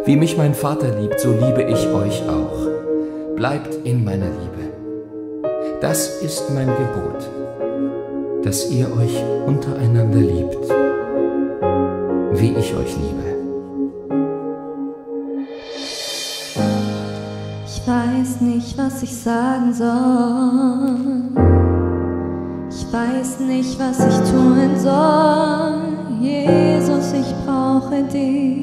Wie mich mein Vater liebt, so liebe ich euch auch. Bleibt in meiner Liebe. Das ist mein Gebot, dass ihr euch untereinander liebt, wie ich euch liebe. Ich weiß nicht, was ich sagen soll. Ich weiß nicht, was ich tun soll. Jesus, ich brauche dich.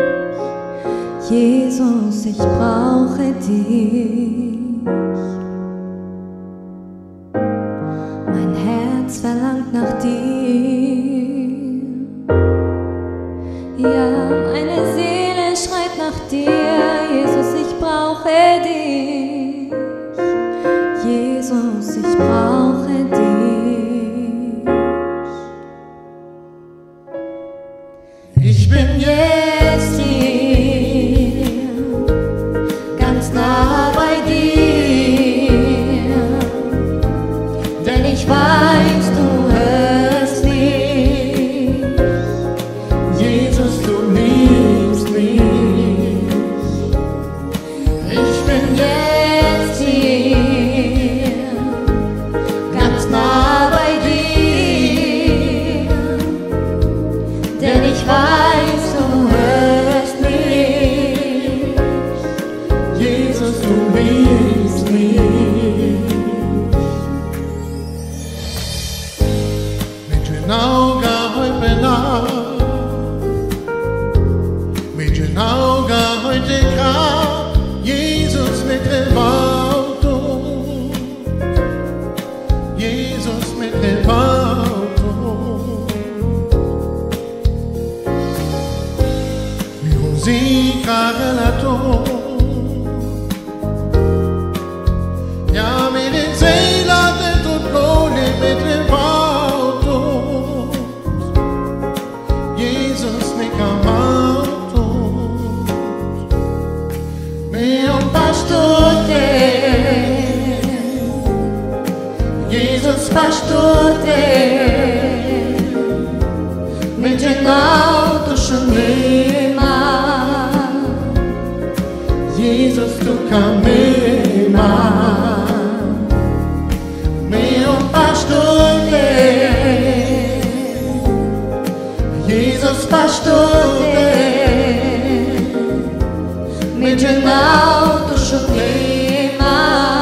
Jesus, ich brauche dich. Mein Herz verlangt nach dir. Ja, meine Seele schreit nach dir. Jesus, ich brauche dich. Jesus, ich brauche dich. Ich bin jetzt hier, ganz nah bei dir, denn ich weiß, du hörst mich. Jesus, du liebst mich. Ich bin jetzt hier, ganz nah bei dir, denn ich weiß, du hörst mich. Jesus, du liebst mich. Medyo naugahoy pena, medyo naugahoy teka, Jesus mit dem Auto, Jesus mit dem Auto. Musica relato, ja mit den Seelen und Gole mit dem Auto, Jesus mit dem Auto, me un pastore, Jesus pastore, mit dem Auto schon immer. Jesus, tu cammina, mio pastore, Jesus pastore, mit dem Auto schon immer.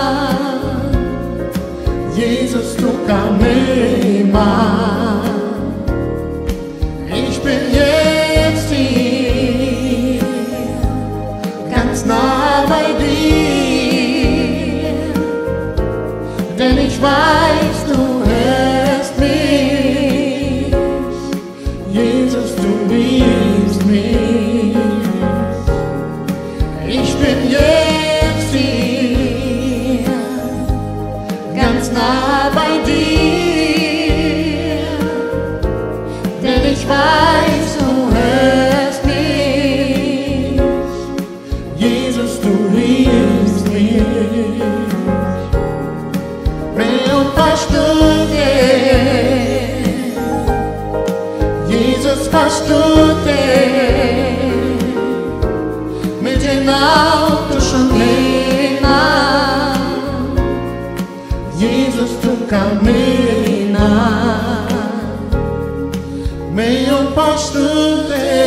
Jesus, tu cammina. Ich bin jetzt hier, ganz nah bei dir, denn ich weiß, du hörst mich. Jesus, du liebst mich. Ich bin jetzt hier, ganz nah bei dir, denn ich weiß, du hörst mich. Jesus, du liebst mich. Meu pastore, Jesus pastore, mit dem Auto schon immer. Jesus, tu cammina, meu pastore,